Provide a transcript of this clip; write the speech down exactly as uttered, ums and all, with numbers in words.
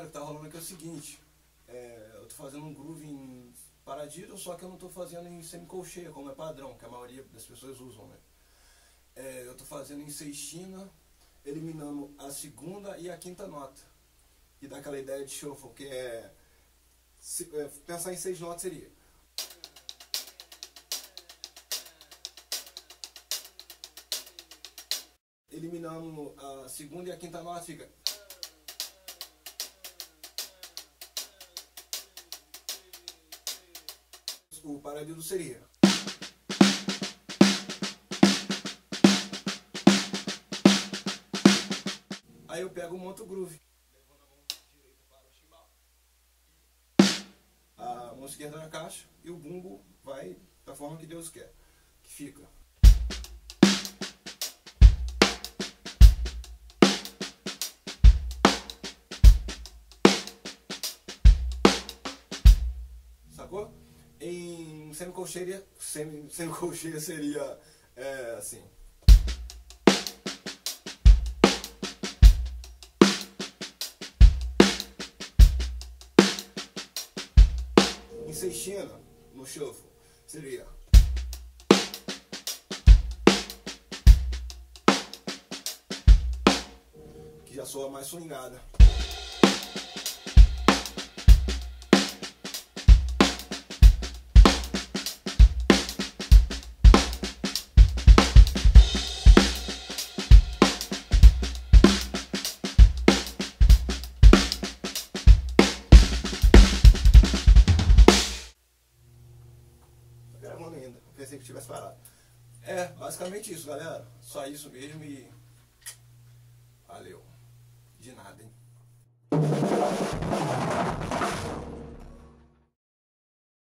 galera, o que tá rolando aqui é o seguinte, é, eu tô fazendo um groove em paradiddle, só que eu não tô fazendo em semicolcheia, como é padrão, que a maioria das pessoas usam, né? É, eu tô fazendo em sextina, eliminando a segunda e a quinta nota. E dá aquela ideia de shuffle, que é, se, é pensar em seis notas seria. Eliminando a segunda e a quinta nota fica. O paradiddle seria. Aí eu pego e monto o groove. Levando a mão direita para o chimbal. A mão esquerda na caixa e o bumbo vai da forma que Deus quer. Que fica. Sacou? Em semicolcheia, semi, semicolcheia seria é, assim. Em sextina, no shuffle, seria. Que já soa mais swingada. Gravando ainda, pensei que tivesse parado. É, basicamente isso, galera. Só isso mesmo e valeu. De nada, hein?